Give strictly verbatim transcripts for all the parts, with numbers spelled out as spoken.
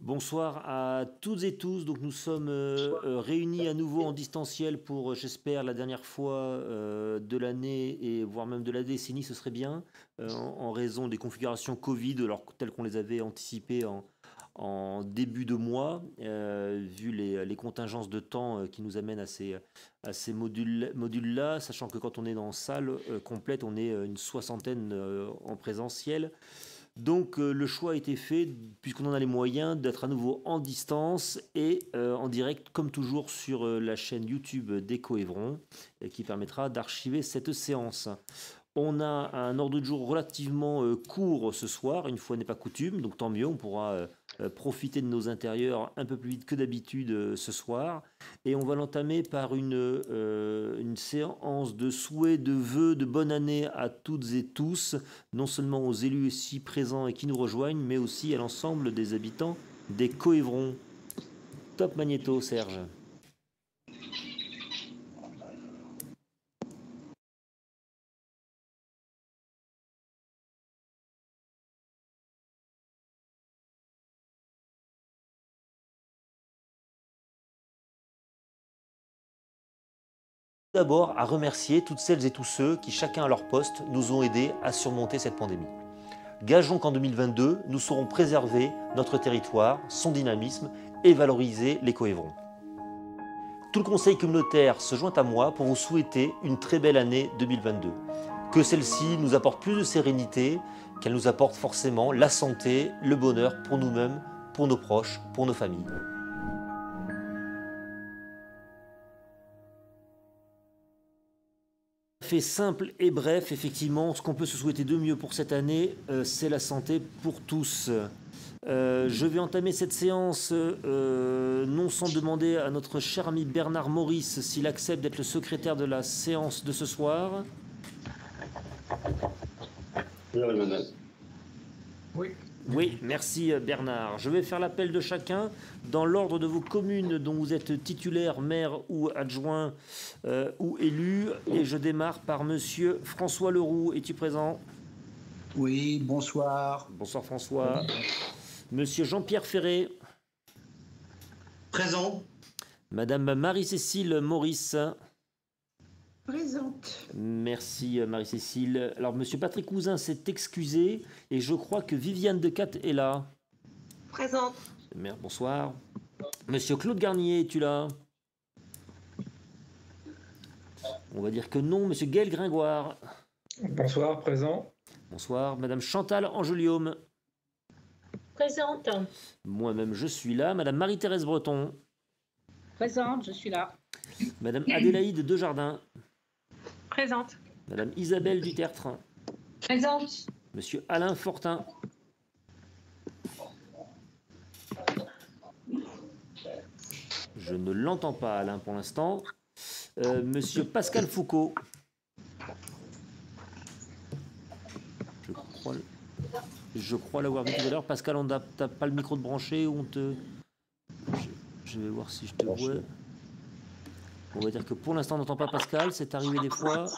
Bonsoir à toutes et tous. Donc nous sommes euh, euh, réunis à nouveau en distanciel pour, euh, j'espère, la dernière fois euh, de l'année et voire même de la décennie, ce serait bien, euh, en, en raison des configurations Covid, alors telles qu'on les avait anticipées en, en début de mois, euh, vu les, les contingences de temps euh, qui nous amènent à ces, à ces modules, modules-là, sachant que quand on est dans salle euh, complète, on est une soixantaine euh, en présentiel. Donc euh, le choix a été fait, puisqu'on en a les moyens, d'être à nouveau en distance et euh, en direct, comme toujours, sur euh, la chaîne YouTube d'Eco Évron, euh, qui permettra d'archiver cette séance. On a un ordre de jour relativement euh, court ce soir, une fois n'est pas coutume, donc tant mieux, on pourra euh, euh, profiter de nos intérieurs un peu plus vite que d'habitude euh, ce soir. Et on va l'entamer par une, euh, une séance de souhaits, de vœux, de bonne année à toutes et tous, non seulement aux élus ici présents et qui nous rejoignent, mais aussi à l'ensemble des habitants des Coévrons. Top magnéto, Serge. D'abord à remercier toutes celles et tous ceux qui, chacun à leur poste, nous ont aidés à surmonter cette pandémie. Gageons qu'en deux mille vingt-deux, nous saurons préserver notre territoire, son dynamisme et valoriser les Coévrons. Tout le conseil communautaire se joint à moi pour vous souhaiter une très belle année deux mille vingt-deux. Que celle-ci nous apporte plus de sérénité, qu'elle nous apporte forcément la santé, le bonheur pour nous-mêmes, pour nos proches, pour nos familles. Fait simple et bref, effectivement, ce qu'on peut se souhaiter de mieux pour cette année, euh, c'est la santé pour tous. Euh, je vais entamer cette séance euh, non sans demander à notre cher ami Bernard Maurice s'il accepte d'être le secrétaire de la séance de ce soir. Oui. Oui, merci Bernard. Je vais faire l'appel de chacun dans l'ordre de vos communes dont vous êtes titulaire, maire ou adjoint euh, ou élu. Et je démarre par monsieur François Leroux. Es-tu présent? Oui, bonsoir. Bonsoir François. Monsieur Jean-Pierre Ferré. Présent. Madame Marie-Cécile Maurice. Présente. Merci Marie-Cécile. Alors monsieur Patrick Cousin s'est excusé et je crois que Viviane Decat est là. Présente. Merde, bonsoir. Monsieur Claude Garnier, es-tu là? On va dire que non. Monsieur Gaël Gringoire. Bonsoir, présent. Bonsoir. Madame Chantal Angeliaume. Présente. Moi-même, je suis là. Madame Marie-Thérèse Breton. Présente, je suis là. Madame Adélaïde Desjardins. Présente. Madame Isabelle Dutertre. Présente. Monsieur Alain Fortin. Je ne l'entends pas, Alain, pour l'instant. Euh, Monsieur Pascal Foucault. Je crois, je crois l'avoir vu tout à l'heure. Pascal, on n'a pas le micro de branché ou on te... Je, je vais voir si je te vois. On va dire que pour l'instant, on n'entend pas Pascal. C'est arrivé des fois.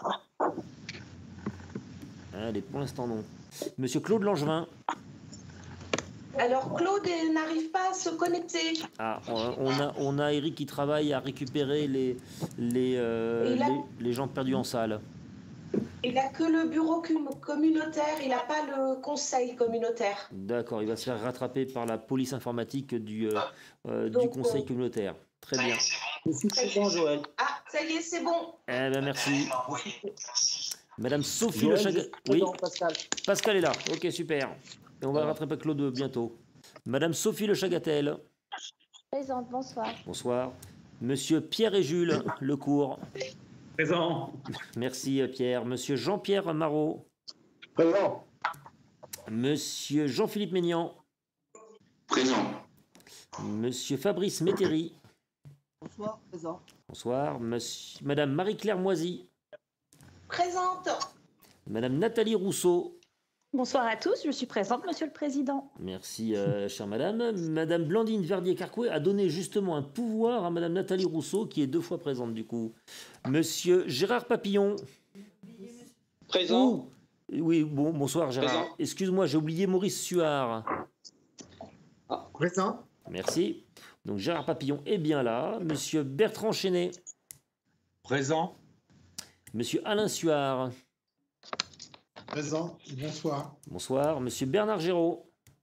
Allez, pour l'instant, non. Monsieur Claude Langevin. Alors, Claude n'arrive pas à se connecter. Ah, on a, on a Eric qui travaille à récupérer les, les, euh, là, les, les gens perdus en salle. Il n'a que le bureau communautaire, il n'a pas le conseil communautaire. D'accord, il va se faire rattraper par la police informatique du, euh, euh, Donc, du conseil euh, communautaire. Très bien. Je suis présent, Joël. Ah, ça y est, c'est bon. Eh ben, merci. Madame Sophie Joël, Le je Chaga... suis Oui, présent, Pascal. Pascal est là. Ok, super. Et on va rattraper Claude bientôt. Madame Sophie Le Chagatel. Présente, bonsoir. Bonsoir. Monsieur Pierre et Jules Lecourt. Présent. Merci Pierre. Monsieur Jean-Pierre Marot. Présent. Monsieur Jean-Philippe Ménian. Présent. Monsieur Fabrice Métairie. Bonsoir, présent. Bonsoir. Monsieur... Madame Marie-Claire Moisy. Présente. Madame Nathalie Rousseau. Bonsoir à tous, je suis présente, Monsieur le Président. Merci, euh, chère madame. Madame Blandine Verdier-Carcouet a donné justement un pouvoir à madame Nathalie Rousseau, qui est deux fois présente du coup. Monsieur Gérard Papillon. Présent. Ouh. Oui, bon, bonsoir Gérard. Présent. Excuse-moi, j'ai oublié Maurice Suard. Présent. Merci. Donc Gérard Papillon est bien là. Monsieur Bertrand Chenet. Présent. Monsieur Alain Suard. Présent. Bonsoir. Bonsoir. Monsieur Bernard Géraud.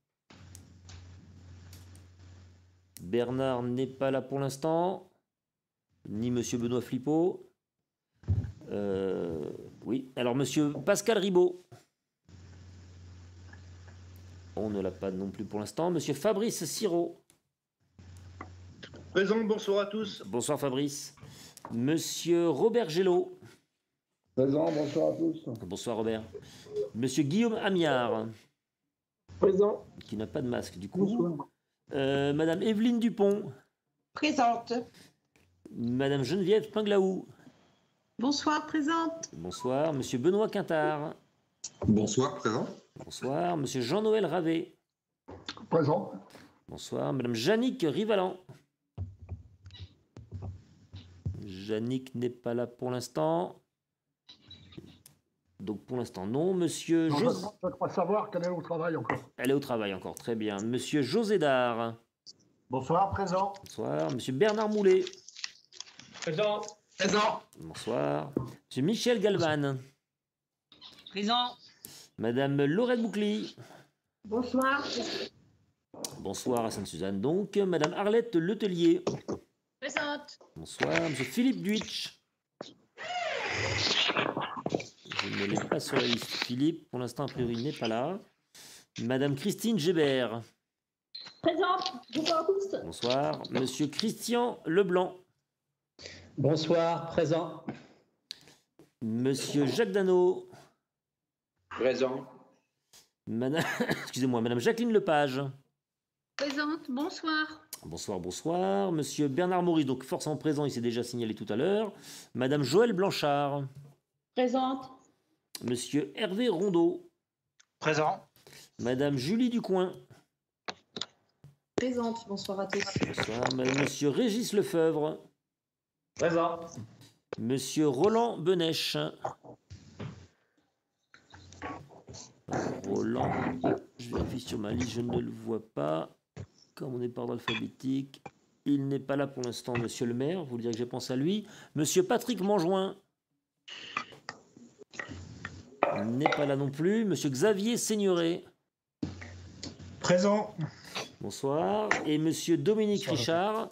Bernard n'est pas là pour l'instant. Ni Monsieur Benoît Flippot. Euh, oui. Alors Monsieur Pascal Ribaud. On ne l'a pas non plus pour l'instant. Monsieur Fabrice Sirot. Présent, bonsoir à tous. Bonsoir Fabrice. Monsieur Robert Gelot. Présent. Bonsoir à tous. Bonsoir Robert. Monsieur Guillaume Amiard. Présent. Qui n'a pas de masque du coup. Bonsoir. Euh, Madame Evelyne Dupont. Présente. Madame Geneviève Pinglaou. Bonsoir, présente. Bonsoir. Monsieur Benoît Quintard. Bonsoir, présent. Bonsoir. Monsieur Jean-Noël Ravet. Présent. Bonsoir. Madame Jannick Rivalan. Jannick n'est pas là pour l'instant. Donc pour l'instant non. Monsieur Non, José... je crois savoir qu'elle est au travail encore. Elle est au travail encore, très bien. Monsieur José Dard. Bonsoir, présent. Bonsoir. Monsieur Bernard Moulet. Présent. Présent. Bonsoir. Monsieur Michel Galvan. Présent. Madame Laurette Boucly. Bonsoir. Bonsoir à Sainte-Suzanne donc. Madame Arlette Letellier. Présente. Bonsoir. Monsieur Philippe Duitch. Je ne l'ai pas sur la liste. Philippe, pour l'instant, a priori, n'est pas là. Madame Christine Gébert. Présente. Bonsoir à tous. Bonsoir. Monsieur Christian Leblanc. Bonsoir. Présent. Monsieur Jacques Dano. Présent. Madame, excusez-moi, Madame Jacqueline Lepage. Présente. Bonsoir. Bonsoir, bonsoir. Monsieur Bernard Maurice, donc forcément présent, il s'est déjà signalé tout à l'heure. Madame Joëlle Blanchard. Présente. Monsieur Hervé Rondeau. Présent. Madame Julie Ducoing. Présente. Bonsoir à tous. Bonsoir. Madame- Monsieur Régis Lefebvre. Présent. Monsieur Roland Benèche. Roland, je vérifie sur ma liste, je ne le vois pas. Comme on est par ordre alphabétique, il n'est pas là pour l'instant, monsieur le maire. Vous direz que je pense à lui. Monsieur Patrick Manjoin n'est pas là non plus. Monsieur Xavier Seigneuré. Présent. Bonsoir. Et monsieur Dominique Richard.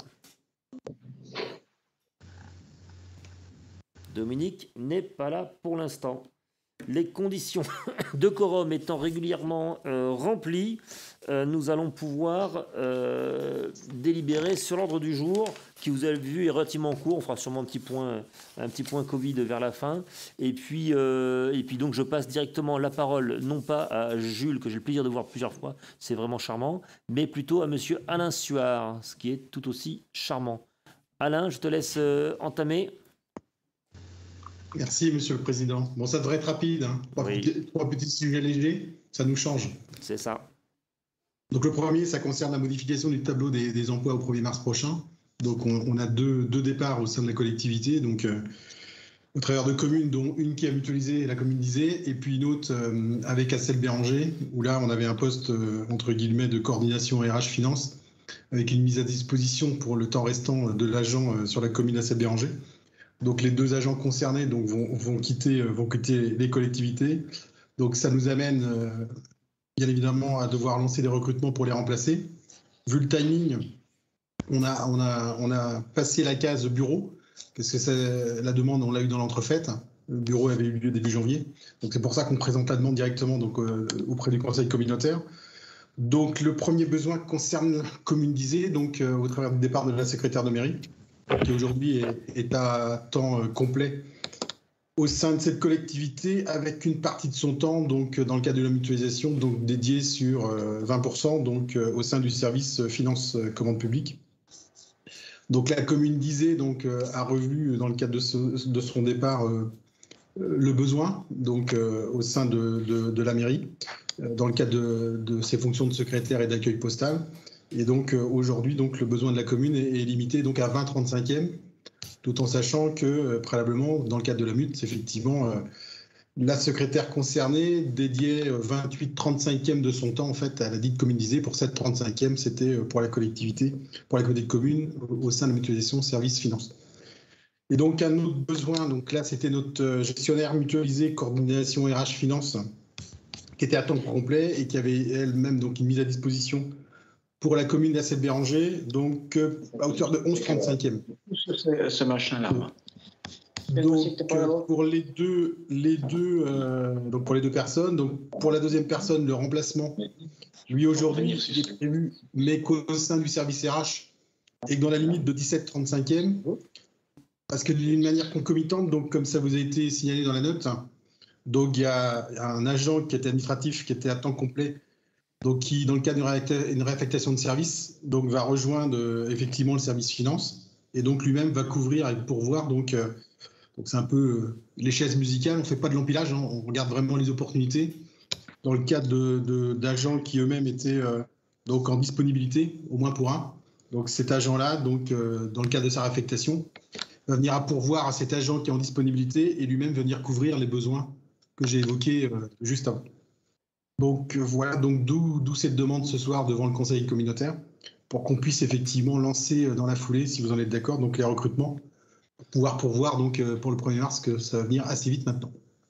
Dominique n'est pas là pour l'instant. Les conditions de quorum étant régulièrement euh, remplies, euh, nous allons pouvoir euh, délibérer sur l'ordre du jour, qui vous avez vu est relativement court. On fera sûrement un petit point, un petit point Covid vers la fin. Et puis, euh, et puis donc je passe directement la parole, non pas à Jules, que j'ai le plaisir de voir plusieurs fois, c'est vraiment charmant, mais plutôt à monsieur Alain Suard, ce qui est tout aussi charmant. Alain, je te laisse euh, entamer. Merci, Monsieur le Président. Bon, ça devrait être rapide. Hein. Trois, Oui. petits, trois petits sujets légers, ça nous change. C'est ça. Donc le premier, ça concerne la modification du tableau des, des emplois au premier mars prochain. Donc on, on a deux, deux départs au sein de la collectivité, donc euh, au travers de communes, dont une qui a mutualisé la commune d'Isée, et puis une autre euh, avec Assel-Béranger, où là on avait un poste euh, entre guillemets de coordination R H Finance, avec une mise à disposition pour le temps restant de l'agent euh, sur la commune d'Assel-Béranger. Donc les deux agents concernés donc, vont, vont, quitter, vont quitter les collectivités. Donc ça nous amène euh, bien évidemment à devoir lancer des recrutements pour les remplacer. Vu le timing, on a, on a, on a passé la case bureau, parce que c'est, la demande, on l'a eu dans l'entrefaite. Le bureau avait eu lieu début janvier. Donc c'est pour ça qu'on présente la demande directement donc, euh, auprès du conseil communautaire. Donc le premier besoin concerne la commune d'Isée, donc euh, au travers du départ de la secrétaire de mairie, qui aujourd'hui est, est à temps euh, complet au sein de cette collectivité, avec une partie de son temps, donc dans le cadre de la mutualisation, donc dédiée sur euh, vingt pour cent, donc euh, au sein du service finance euh, commande publique. Donc la commune d'Isée donc euh, a revu dans le cadre de, ce, de son départ euh, le besoin, donc euh, au sein de, de, de la mairie, euh, dans le cadre de, de ses fonctions de secrétaire et d'accueil postal. Et donc euh, aujourd'hui, donc le besoin de la commune est, est limité donc à vingt trente-cinquième, tout en sachant que euh, préalablement, dans le cadre de la mute, effectivement, euh, la secrétaire concernée dédiait vingt-huit trente-cinquième de son temps en fait à la dite commune d'Isée. Pour cette trente-cinquième, c'était pour la collectivité, pour la communauté de communes au sein de la mutualisation services finances. Et donc un autre besoin, donc là c'était notre gestionnaire mutualisé coordination R H finance qui était à temps complet et qui avait elle-même donc une mise à disposition pour la commune d'Asset-Béranger, donc à hauteur de onze trente-cinquième. Ce, ce machin-là. Donc pour les deux, les deux, euh, donc pour les deux personnes, donc pour la deuxième personne, le remplacement, lui aujourd'hui, il est prévu, mais qu'au sein du service R H et que dans la limite de dix-sept trente-cinquième, parce que d'une manière concomitante, donc comme ça vous a été signalé dans la note, donc il y a un agent qui était administratif, qui était à temps complet, donc qui, dans le cadre d'une réaffectation de service, donc va rejoindre euh, effectivement le service finance, et donc lui-même va couvrir et pourvoir. Donc, euh, donc c'est un peu euh, les chaises musicales. On ne fait pas de l'empilage, hein, on regarde vraiment les opportunités. Dans le cadre de, de, d'agents qui eux-mêmes étaient euh, donc en disponibilité, au moins pour un. Donc cet agent-là, donc euh, dans le cadre de sa réaffectation, va venir à pourvoir à cet agent qui est en disponibilité et lui-même venir couvrir les besoins que j'ai évoqués euh, juste avant. Donc voilà, donc d'où d'où cette demande ce soir devant le conseil communautaire pour qu'on puisse effectivement lancer dans la foulée, si vous en êtes d'accord, donc les recrutements, pour pouvoir pourvoir donc pour le premier mars, que ça va venir assez vite maintenant.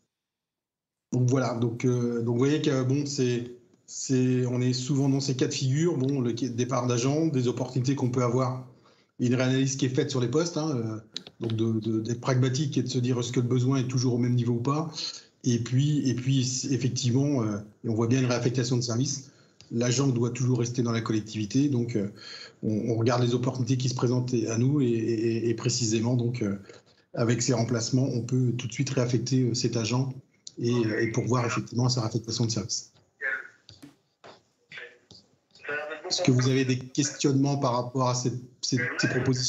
Donc voilà, donc, euh, donc vous voyez que bon, c'est, c'est, on est souvent dans ces cas de figure, bon, le départ d'agents, des opportunités qu'on peut avoir, une réanalyse qui est faite sur les postes, hein, euh, donc de, de, d'être pragmatique et de se dire est-ce que le besoin est toujours au même niveau ou pas. Et puis, et puis effectivement, euh, on voit bien une réaffectation de service. L'agent doit toujours rester dans la collectivité, donc euh, on, on regarde les opportunités qui se présentent à nous et, et, et précisément, donc euh, avec ces remplacements, on peut tout de suite réaffecter euh, cet agent et, et pourvoir effectivement sa réaffectation de service. Est-ce que vous avez des questionnements par rapport à cette, ces, ces propositions ?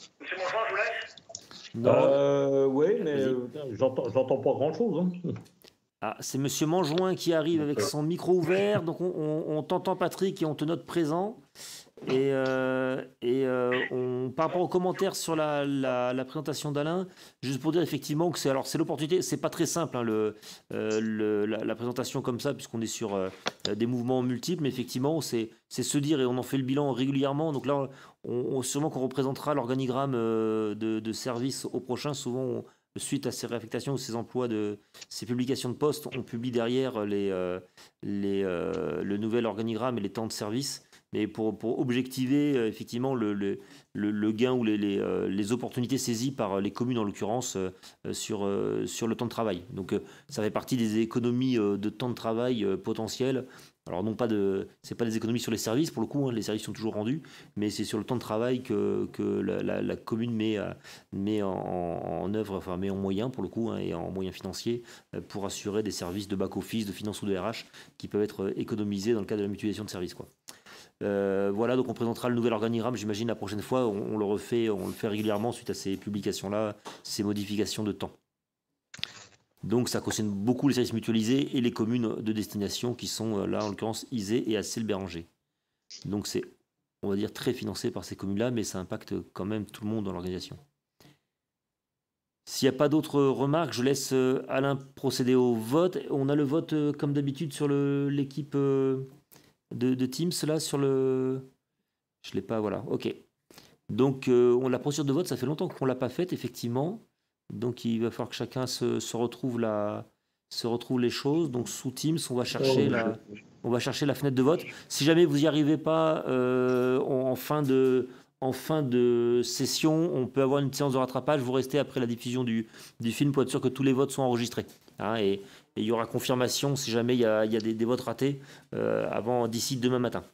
Euh, oui, mais euh, j'entends, j'entends pas grand-chose. Hein. Ah, c'est Monsieur Manjoin qui arrive avec son micro ouvert, donc on, on, on t'entend Patrick et on te note présent. Et, euh, et euh, on, par rapport aux commentaires sur la, la, la présentation d'Alain, juste pour dire effectivement que c'est, alors c'est l'opportunité, c'est pas très simple hein, le, euh, le, la, la présentation comme ça, puisqu'on est sur euh, des mouvements multiples, mais effectivement c'est, c'est se dire, et on en fait le bilan régulièrement, donc là on, on, sûrement qu'on représentera l'organigramme euh, de, de service au prochain, souvent on, suite à ces réaffectations ou ces emplois, de ces publications de postes, on publie derrière les, euh, les, euh, le nouvel organigramme et les temps de service. Mais pour, pour objectiver euh, effectivement le, le, le, le gain ou les, les, euh, les opportunités saisies par les communes en l'occurrence euh, sur, euh, sur le temps de travail. Donc euh, ça fait partie des économies euh, de temps de travail euh, potentielles. Alors non pas de, c'est pas des économies sur les services pour le coup, hein, les services sont toujours rendus, mais c'est sur le temps de travail que, que la, la, la commune met, à, met en, en œuvre, enfin met en moyen pour le coup hein, et en moyens financiers euh, pour assurer des services de back-office, de finance ou de R H qui peuvent être économisés dans le cadre de la mutualisation de services quoi. Euh, voilà, donc on présentera le nouvel organigramme, j'imagine la prochaine fois, on, on le refait, on le fait régulièrement suite à ces publications-là, ces modifications de temps. Donc ça concerne beaucoup les services mutualisés et les communes de destination qui sont là en l'occurrence Isée et Assel-Béranger. Donc c'est, on va dire, très financé par ces communes-là, mais ça impacte quand même tout le monde dans l'organisation. S'il n'y a pas d'autres remarques, je laisse Alain procéder au vote. On a le vote comme d'habitude sur le, l'équipe... De, de Teams là sur le, je l'ai pas, voilà, ok. Donc euh, on la procédure de vote, ça fait longtemps qu'on l'a pas faite effectivement, donc il va falloir que chacun se, se retrouve la, se retrouve les choses. Donc sous Teams, on va chercher la, on va chercher la fenêtre de vote. Si jamais vous n'y arrivez pas euh, en, en fin de, en fin de session, on peut avoir une séance de rattrapage. Vous restez après la diffusion du, du film pour être sûr que tous les votes sont enregistrés. Hein, et Et il y aura confirmation si jamais il y a, il y a des, des votes ratés euh, avant d'ici demain matin.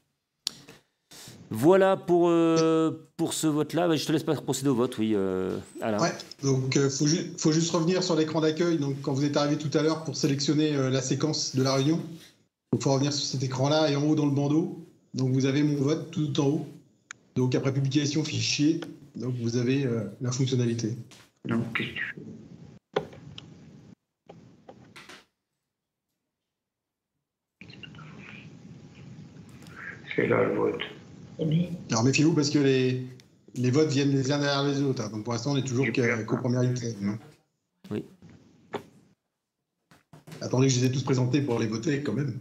Voilà pour, euh, pour ce vote-là. Je te laisse pas procéder au vote, oui, euh, Alain. Ouais, donc il euh, faut, ju- faut juste revenir sur l'écran d'accueil. Donc quand vous êtes arrivé tout à l'heure pour sélectionner euh, la séquence de la réunion, il faut revenir sur cet écran-là et en haut dans le bandeau. Donc vous avez mon vote tout en haut. Donc après publication, fichier, donc vous avez euh, la fonctionnalité. Donc, qu'est-ce que tu fais ? C'est là le vote. Alors méfiez-vous parce que les, les votes viennent les uns derrière les autres. Hein. Donc pour l'instant, on est toujours qu'au premier ligne. Oui. attendez que je les ai tous présentés pour les voter quand même.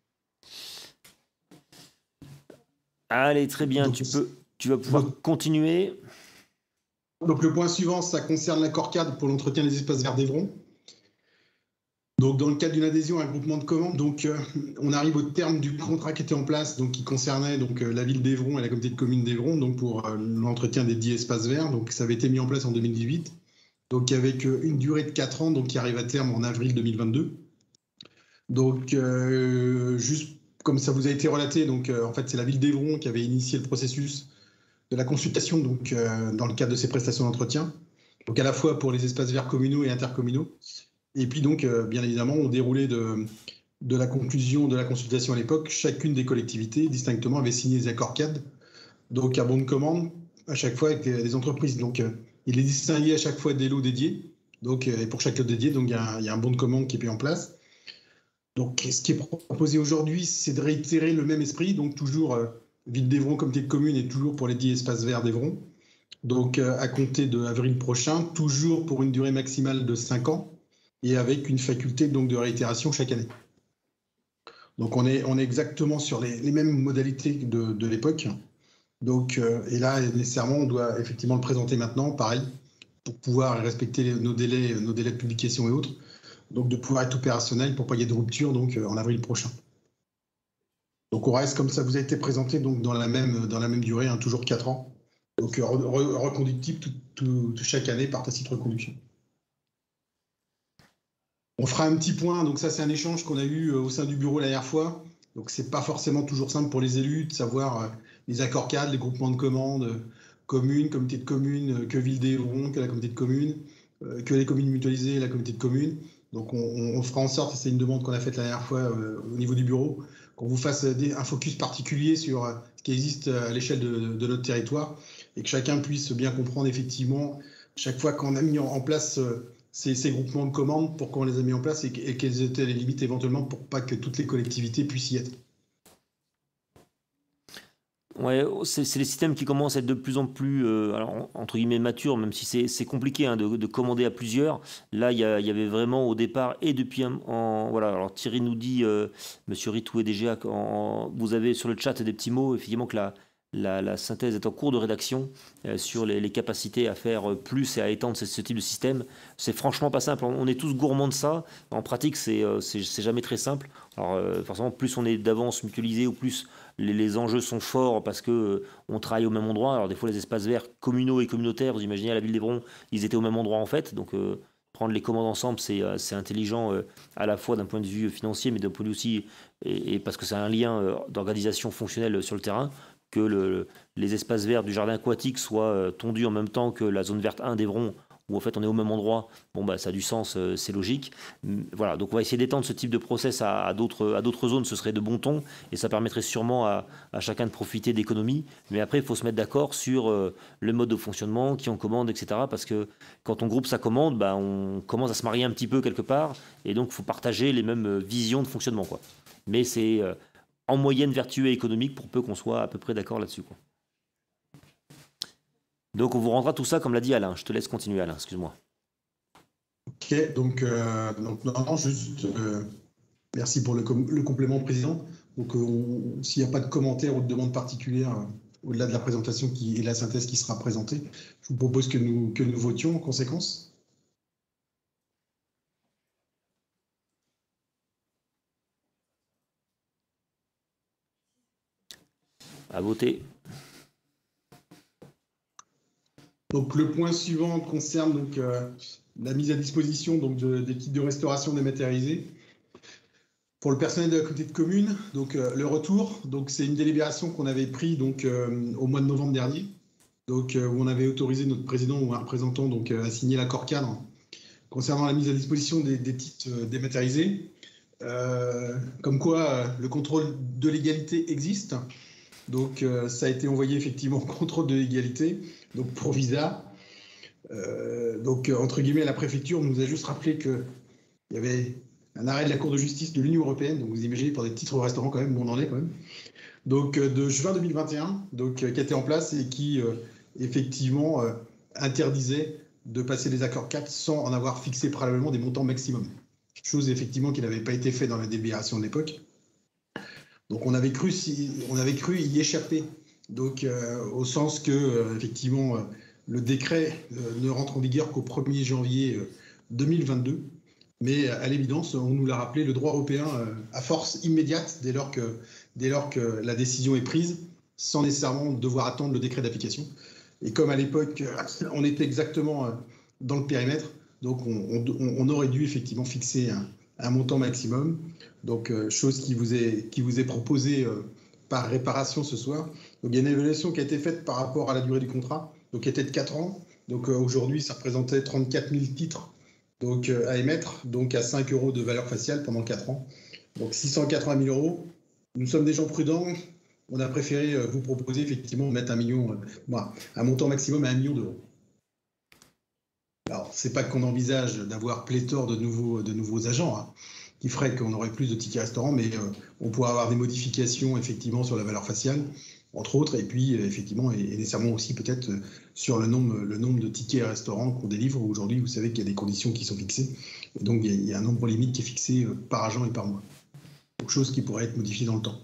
Allez, très bien, Donc, tu, peux, tu vas pouvoir donc, continuer. Donc le point suivant, ça concerne l'accord cadre pour l'entretien des espaces verts d'Evron. Donc dans le cadre d'une adhésion à un groupement de commandes, donc euh, on arrive au terme du contrat qui était en place, donc qui concernait donc euh, la ville d'Evron et la communauté de communes d'Evron, donc pour euh, l'entretien des dix espaces verts. Donc ça avait été mis en place en deux mille dix-huit, donc avec euh, une durée de quatre ans, donc qui arrive à terme en avril deux mille vingt-deux. Donc euh, juste comme ça vous a été relaté, donc euh, en fait c'est la ville d'Evron qui avait initié le processus de la consultation, donc euh, dans le cadre de ces prestations d'entretien, donc à la fois pour les espaces verts communaux et intercommunaux. Et puis donc, euh, bien évidemment, au déroulé de, de la conclusion de la consultation à l'époque, chacune des collectivités, distinctement, avait signé des accords cadres, donc à bon de commande, à chaque fois avec des, des entreprises. Donc, euh, il est distingué à chaque fois des lots dédiés. Donc, euh, et pour chaque lot dédié, donc, il y a un, il y a un bon de commande qui est mis en place. Donc, ce qui est proposé aujourd'hui, c'est de réitérer le même esprit, donc toujours euh, ville d'Evron, comité de communes, et toujours pour les dix espaces verts d'Evron. Donc, euh, à compter de avril prochain, toujours pour une durée maximale de cinq ans. Et avec une faculté donc de réitération chaque année. Donc on est, on est exactement sur les, les mêmes modalités de, de l'époque. Donc, euh, et là, nécessairement, on doit effectivement le présenter maintenant, pareil, pour pouvoir respecter les, nos, délais, nos délais de publication et autres. Donc de pouvoir être opérationnel pour pas qu'il y ait de rupture donc, euh, en avril prochain. Donc on reste comme ça vous a été présenté donc, dans, la même, dans la même durée, hein, toujours quatre ans. Donc re, re, reconductible tout, tout, chaque année par tacite reconduction. On fera un petit point, donc ça c'est un échange qu'on a eu au sein du bureau la dernière fois. Donc c'est pas forcément toujours simple pour les élus de savoir les accords cadres, les groupements de commandes, communes, comité de communes, que Ville d'Evron, que la communauté de communes, que les communes mutualisées et la communauté de communes. Donc on, on fera en sorte, et c'est une demande qu'on a faite la dernière fois euh, au niveau du bureau, qu'on vous fasse des, un focus particulier sur ce qui existe à l'échelle de, de notre territoire et que chacun puisse bien comprendre effectivement chaque fois qu'on a mis en, en place euh, Ces, ces groupements de commandes, pourquoi on les a mis en place et, et quelles étaient les limites éventuellement pour pas que toutes les collectivités puissent y être. Ouais, c'est, c'est les systèmes qui commencent à être de plus en plus, euh, alors, entre guillemets, matures, même si c'est, c'est compliqué hein, de, de commander à plusieurs. Là, il y, y avait vraiment au départ, et depuis, un, en, voilà, alors Thierry nous dit, euh, Monsieur Ritou et D G A, en, vous avez sur le chat des petits mots, effectivement, que la, La, la synthèse est en cours de rédaction euh, sur les, les capacités à faire plus et à étendre ce, ce type de système. C'est franchement pas simple. On, on est tous gourmands de ça. En pratique, c'est, euh, c'est, c'est jamais très simple. Alors, euh, forcément, plus on est d'avance mutualisé ou plus les, les enjeux sont forts parce que euh, on travaille au même endroit. Alors, des fois, les espaces verts communaux et communautaires, vous imaginez à la ville d'Evron, ils étaient au même endroit en fait. Donc, euh, prendre les commandes ensemble, c'est, euh, c'est intelligent euh, à la fois d'un point de vue financier, mais d'un point de vue aussi, et, et parce que c'est un lien euh, d'organisation fonctionnelle sur le terrain. Que le, les espaces verts du jardin aquatique soient euh, tondus en même temps que la zone verte un d'Evron, où en fait on est au même endroit, bon bah ça a du sens, euh, c'est logique. Voilà, donc on va essayer d'étendre ce type de process à, à, d'autres, à d'autres zones, ce serait de bon ton, et ça permettrait sûrement à, à chacun de profiter d'économies. Mais après, il faut se mettre d'accord sur euh, le mode de fonctionnement, qui on commande, et cetera. Parce que quand on groupe sa commande, bah, on commence à se marier un petit peu quelque part, et donc il faut partager les mêmes visions de fonctionnement, quoi. Mais c'est... Euh, en moyenne vertueux et économique pour peu qu'on soit à peu près d'accord là-dessus, quoi. Donc on vous rendra tout ça comme l'a dit Alain. Je te laisse continuer Alain, excuse-moi. Ok, donc, euh, donc non, non, juste euh, merci pour le, com- le complément président. Donc euh, s'il n'y a pas de commentaires ou de demandes particulières euh, au-delà de la présentation qui, et la synthèse qui sera présentée, je vous propose que nous, que nous votions en conséquence. À voter. Donc le point suivant concerne donc, euh, la mise à disposition donc, de, des kits de restauration dématérialisés pour le personnel de la communauté de communes. Donc euh, le retour, donc c'est une délibération qu'on avait prise donc euh, au mois de novembre dernier, donc euh, où on avait autorisé notre président ou un représentant donc euh, à signer l'accord cadre concernant la mise à disposition des, des kits euh, dématérialisés. Euh, comme quoi euh, le contrôle de légalité existe. Donc, euh, ça a été envoyé effectivement au contrôle de légalité, donc pour Visa. Euh, donc, euh, entre guillemets, la préfecture nous a juste rappelé qu'il y avait un arrêt de la Cour de justice de l'Union européenne, donc vous imaginez pour des titres au restaurant quand même, où on en est quand même, donc euh, de juin deux mille vingt et un, donc, euh, qui était en place et qui euh, effectivement euh, interdisait de passer les accords cadres sans en avoir fixé préalablement des montants maximum. chose effectivement qui n'avait pas été fait dans la délibération de l'époque. Donc on avait cru, si, on avait cru y échapper, donc euh, au sens que euh, effectivement euh, le décret euh, ne rentre en vigueur qu'au premier janvier euh, deux mille vingt-deux, mais à l'évidence, on nous l'a rappelé, le droit européen euh, a force immédiate dès lors que dès lors que la décision est prise, sans nécessairement devoir attendre le décret d'application. Et comme à l'époque, on était exactement euh, dans le périmètre, donc on, on, on aurait dû effectivement fixer un, un montant maximum. Donc, euh, chose qui vous est, qui vous est proposée euh, par réparation ce soir. Donc, il y a une évaluation qui a été faite par rapport à la durée du contrat, donc qui était de quatre ans. Donc, euh, aujourd'hui, ça représentait trente-quatre mille titres donc, euh, à émettre, donc à cinq euros de valeur faciale pendant quatre ans. Donc, six cent quatre-vingt mille euros. Nous sommes des gens prudents. On a préféré euh, vous proposer effectivement de mettre un million, euh, bah, un montant maximum à un million d'euros. Alors, c'est pas qu'on envisage d'avoir pléthore de nouveaux, de nouveaux agents, hein, qui ferait qu'on aurait plus de tickets restaurants, mais euh, on pourrait avoir des modifications effectivement sur la valeur faciale, entre autres, et puis euh, effectivement, et, et nécessairement aussi peut-être euh, sur le nombre, le nombre de tickets restaurants qu'on délivre. Aujourd'hui, vous savez qu'il y a des conditions qui sont fixées, et donc il y, a, il y a un nombre limite qui est fixé euh, par agent et par mois. Donc, chose qui pourrait être modifiée dans le temps.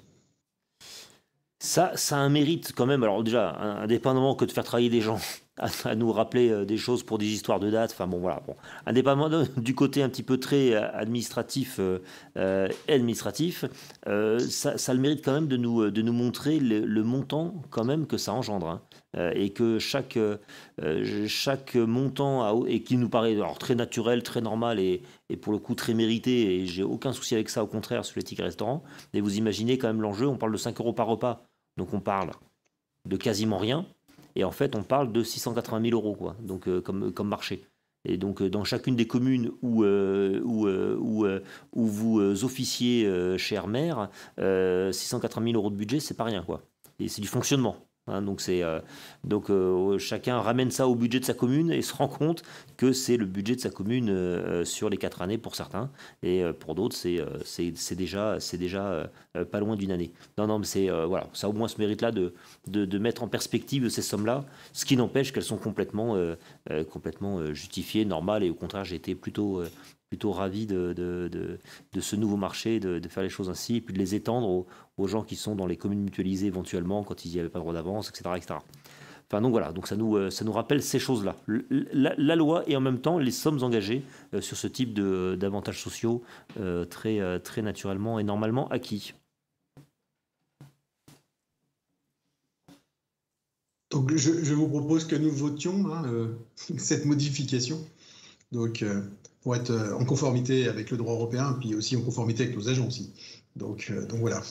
Ça, ça a un mérite quand même. Alors déjà, indépendamment que de faire travailler des gens à, à nous rappeler des choses pour des histoires de dates, enfin bon voilà, bon, indépendamment de, du côté un petit peu très administratif, euh, administratif, euh, ça, ça a le mérite quand même de nous, de nous montrer le, le montant quand même que ça engendre, hein, euh, et que chaque, euh, chaque montant a, et qui nous paraît alors, très naturel, très normal et, et pour le coup très mérité, et j'ai aucun souci avec ça, au contraire sur les tickets restaurants. Et vous imaginez quand même l'enjeu, on parle de cinq euros par repas. Donc on parle de quasiment rien, et en fait on parle de six cent quatre-vingt mille euros, quoi, donc, euh, comme, comme marché. Et donc euh, dans chacune des communes où, euh, où, euh, où, euh, où vous euh, officiez, euh, cher maire, euh, six cent quatre-vingt mille euros de budget, c'est pas rien, quoi. Et c'est du fonctionnement. Hein, donc c'est, euh, donc euh, chacun ramène ça au budget de sa commune et se rend compte que c'est le budget de sa commune euh, sur les quatre années pour certains, et euh, pour d'autres c'est, euh, c'est, c'est déjà, c'est déjà euh, pas loin d'une année. Non, non, mais c'est, euh, voilà, ça a au moins ce mérite-là de, de, de mettre en perspective ces sommes-là, ce qui n'empêche qu'elles sont complètement, euh, euh, complètement euh, justifiées, normales, et au contraire j'ai été plutôt... Euh, plutôt ravi de, de, de, de ce nouveau marché, de, de faire les choses ainsi, et puis de les étendre aux, aux gens qui sont dans les communes mutualisées éventuellement, quand ils n'y avaient pas droit d'avance, et cetera, et cetera. Enfin, donc voilà, donc ça nous, ça nous rappelle ces choses-là. La, la loi et en même temps les sommes engagées euh, sur ce type de, d'avantages sociaux euh, très, euh, très naturellement et normalement acquis. Donc je, je vous propose que nous votions hein, euh, cette modification. Donc, euh, pour être en conformité avec le droit européen, puis aussi en conformité avec nos agents aussi. Donc, euh, donc voilà.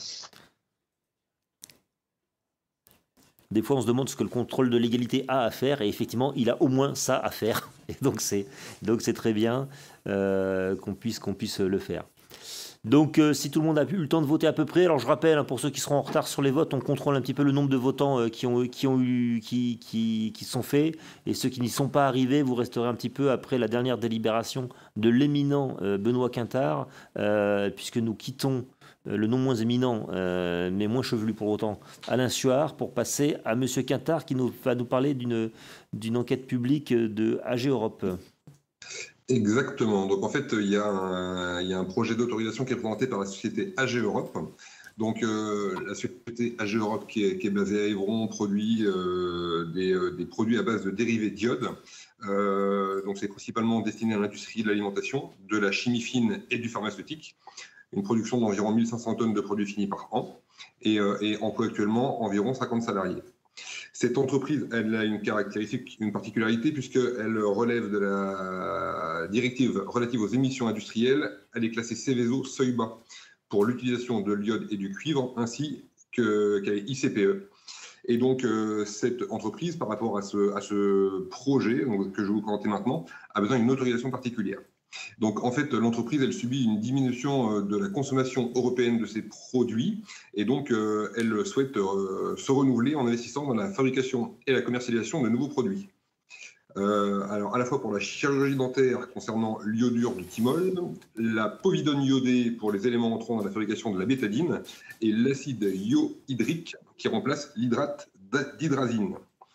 Des fois, on se demande ce que le contrôle de légalité a à faire, et effectivement, il a au moins ça à faire. Et donc, c'est, donc c'est très bien euh, qu'on puisse, qu'on puisse le faire. Donc, euh, si tout le monde a eu le temps de voter à peu près, alors je rappelle, hein, pour ceux qui seront en retard sur les votes, on contrôle un petit peu le nombre de votants euh, qui ont, qui ont eu, qui, qui, qui sont faits, et ceux qui n'y sont pas arrivés, vous resterez un petit peu après la dernière délibération de l'éminent euh, Benoît Quintard, euh, puisque nous quittons euh, le non moins éminent, euh, mais moins chevelu pour autant, Alain Suard, pour passer à Monsieur Quintard, qui nous, va nous parler d'une, d'une enquête publique de A G Europe. Exactement. Donc en fait, il y a un, il y a un projet d'autorisation qui est présenté par la société A G Europe. Donc euh, la société A G Europe qui est, qui est basée à Évron produit euh, des, euh, des produits à base de dérivés d'iode. Euh, donc c'est principalement destiné à l'industrie de l'alimentation, de la chimie fine et du pharmaceutique. Une production d'environ mille cinq cents tonnes de produits finis par an et, euh, et emploie actuellement environ cinquante salariés. Cette entreprise, elle a une caractéristique, une particularité, puisqu'elle relève de la directive relative aux émissions industrielles. Elle est classée Seveso seuil bas pour l'utilisation de l'iode et du cuivre, ainsi que, qu'elle est I C P E. Et donc, euh, cette entreprise, par rapport à ce, à ce projet donc, que je vais vous présenter maintenant, a besoin d'une autorisation particulière. Donc, en fait, l'entreprise, elle subit une diminution de la consommation européenne de ses produits et donc, euh, elle souhaite euh, se renouveler en investissant dans la fabrication et la commercialisation de nouveaux produits. Euh, alors, à la fois pour la chirurgie dentaire concernant l'iodure de thymol, la povidone iodée pour les éléments entrant dans la fabrication de la bétadine et l'acide iohydrique qui remplace l'hydrate d'hydrazine.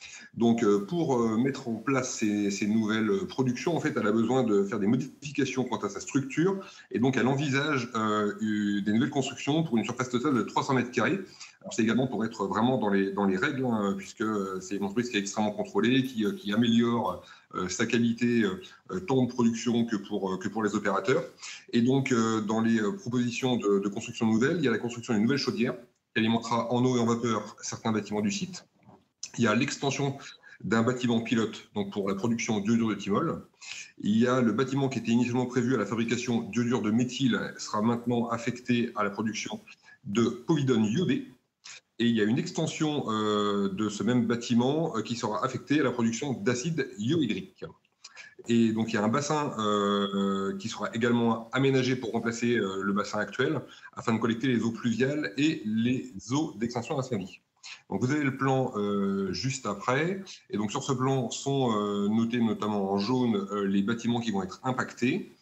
Donc, euh, pour euh, mettre en place ces, ces nouvelles productions, en fait, elle a besoin de faire des modifications quant à sa structure, et donc elle envisage euh, des nouvelles constructions pour une surface totale de trois cents mètres carrés. Alors, c'est également pour être vraiment dans les, dans les règles, hein, puisque c'est une entreprise qui est extrêmement contrôlée, qui, qui améliore euh, sa qualité euh, tant de production que pour, que pour les opérateurs. Et donc, euh, dans les propositions de, de construction nouvelle, il y a la construction d'une nouvelle chaudière qui alimentera en eau et en vapeur certains bâtiments du site. Il y a l'extension d'un bâtiment pilote donc pour la production d'iodure de thymol. Il y a le bâtiment qui était initialement prévu à la fabrication d'iodure de méthyle sera maintenant affecté à la production de povidone iodée. Et il y a une extension euh, de ce même bâtiment euh, qui sera affecté à la production d'acide iohydrique. Et donc il y a un bassin euh, qui sera également aménagé pour remplacer euh, le bassin actuel afin de collecter les eaux pluviales et les eaux d'extinction d'incendie. Donc vous avez le plan euh, juste après, et donc sur ce plan sont euh, notés notamment en jaune euh, les bâtiments qui vont être impactés.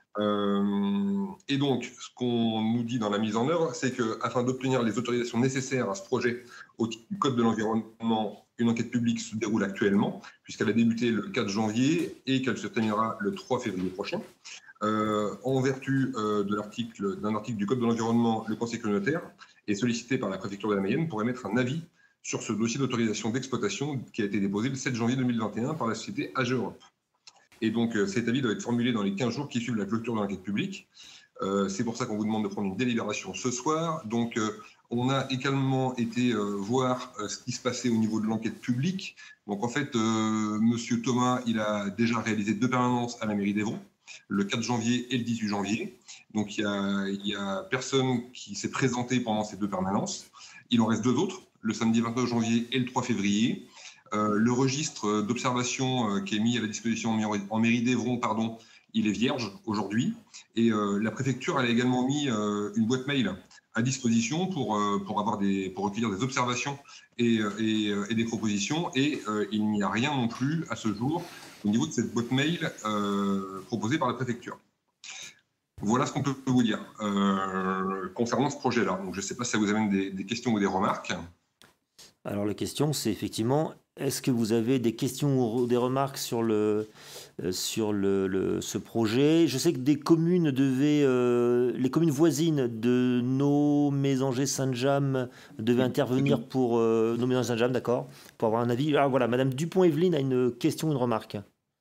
Euh, et donc ce qu'on nous dit dans la mise en œuvre, c'est qu'afin d'obtenir les autorisations nécessaires à ce projet au titre du Code de l'environnement, une enquête publique se déroule actuellement, puisqu'elle a débuté le quatre janvier et qu'elle se terminera le trois février prochain. Euh, en vertu euh, de l'article, d'un article du Code de l'environnement, le Conseil communautaire est sollicité par la préfecture de la Mayenne pour émettre un avis sur ce dossier d'autorisation d'exploitation qui a été déposé le sept janvier deux mille vingt et un par la société A G Europe. Et donc euh, cet avis doit être formulé dans les quinze jours qui suivent la clôture de l'enquête publique. Euh, c'est pour ça qu'on vous demande de prendre une délibération ce soir. Donc euh, on a également été euh, voir euh, ce qui se passait au niveau de l'enquête publique. Donc en fait, euh, Monsieur Thomas, il a déjà réalisé deux permanences à la mairie d'Évron, le quatre janvier et le dix-huit janvier. Donc il y a, il y a personne qui s'est présenté pendant ces deux permanences. Il en reste deux autres, le samedi vingt-neuf janvier et le trois février. Euh, le registre d'observation euh, qui est mis à la disposition en mairie d'Évron, pardon, il est vierge aujourd'hui. Et euh, la préfecture elle a également mis euh, une boîte mail à disposition pour, euh, pour, avoir des, pour recueillir des observations et, et, et des propositions. Et euh, il n'y a rien non plus à ce jour au niveau de cette boîte mail euh, proposée par la préfecture. Voilà ce qu'on peut vous dire euh, concernant ce projet-là. Donc, je ne sais pas si ça vous amène des, des questions ou des remarques. Alors la question, c'est effectivement, est-ce que vous avez des questions ou des remarques sur, le, euh, sur le, le, ce projet? Je sais que des communes devaient, euh, les communes voisines de Naux-Mésanger, Saint-James devaient intervenir pour euh, Naux-Mésanger, Saint-James, d'accord, pour avoir un avis. Alors voilà, Madame Dupont-Evelyne a une question, une remarque.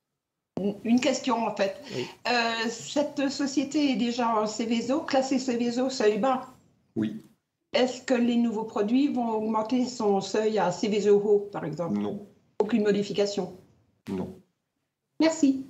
Une question en fait. Oui. Euh, cette société est déjà en Céveso, classée Céveso seuil bas. Oui. Est-ce que les nouveaux produits vont augmenter son seuil à Céveso haut, par exemple? Non. Aucune modification? Non. Merci.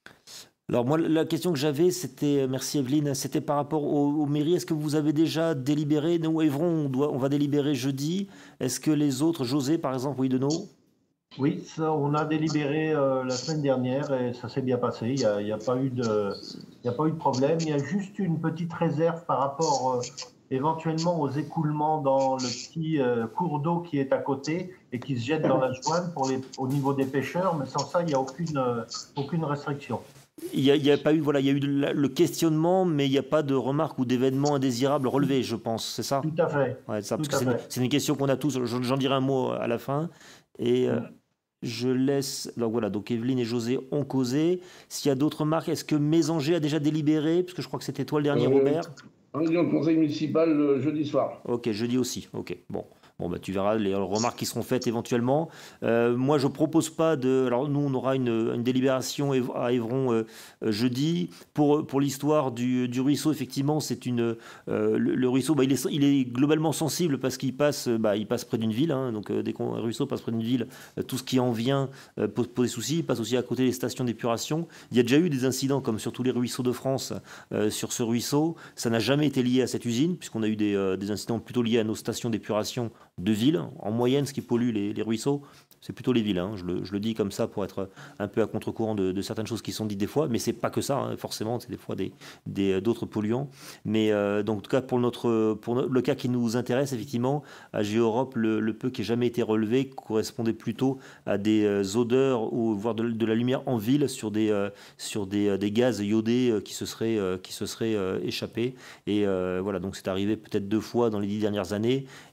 Alors moi, la question que j'avais, c'était, merci Evelyne, c'était par rapport aux, aux mairies. Est-ce que vous avez déjà délibéré? Nous, Évron, on, doit, on va délibérer jeudi. Est-ce que les autres, José par exemple, oui, de nous? Oui, ça, on a délibéré euh, la semaine dernière et ça s'est bien passé. Il n'y a, il y a pas eu de, il y a pas eu de problème. Il y a juste une petite réserve par rapport euh, éventuellement aux écoulements dans le petit euh, cours d'eau qui est à côté et qui se jette dans la Joine pour les, au niveau des pêcheurs. Mais sans ça, il n'y a aucune, euh, aucune restriction. Il n'y a, il y a pas eu, voilà, il y a eu le questionnement, mais il n'y a pas de remarques ou d'événements indésirables relevés, je pense, c'est ça? Tout à fait. Ouais, ça, parce Tout à que fait. c'est une, une question qu'on a tous. J'en dirai un mot à la fin. Et euh, je laisse. Donc voilà, donc Evelyne et José ont causé. S'il y a d'autres remarques, est-ce que Mésanger a déjà délibéré? Parce que je crois que c'était toi le dernier, Euh, Robert. On est au conseil municipal le jeudi soir. Ok, jeudi aussi. Ok, bon. Bon, bah, tu verras les remarques qui seront faites éventuellement. Euh, moi, je propose pas de. Alors, nous, on aura une, une délibération à Évron euh, jeudi. Pour, pour l'histoire du, du ruisseau, effectivement, c'est une. Euh, le, le ruisseau, bah, il, est, il est globalement sensible parce qu'il passe, bah, il passe près d'une ville. Hein, donc, euh, dès qu'un ruisseau passe près d'une ville, euh, tout ce qui en vient euh, pose, pose des soucis. Il passe aussi à côté des stations d'épuration. Il y a déjà eu des incidents, comme sur tous les ruisseaux de France, euh, sur ce ruisseau. Ça n'a jamais été lié à cette usine, puisqu'on a eu des, euh, des incidents plutôt liés à nos stations d'épuration de villes. En moyenne, ce qui pollue les, les ruisseaux, c'est plutôt les villes. Hein. Je, le, je le dis comme ça pour être un peu à contre-courant de, de certaines choses qui sont dites des fois, mais c'est pas que ça, hein. Forcément, c'est des fois des, des, d'autres polluants. Mais euh, donc, en tout cas, pour, notre, pour le cas qui nous intéresse, effectivement, à Géeurope, le, le peu qui n'a jamais été relevé correspondait plutôt à des euh, odeurs ou voire de, de la lumière en ville sur des, euh, sur des, euh, des gaz iodés euh, qui se seraient, euh, qui se seraient euh, échappés. Et euh, voilà, donc c'est arrivé peut-être deux fois dans les dix dernières années.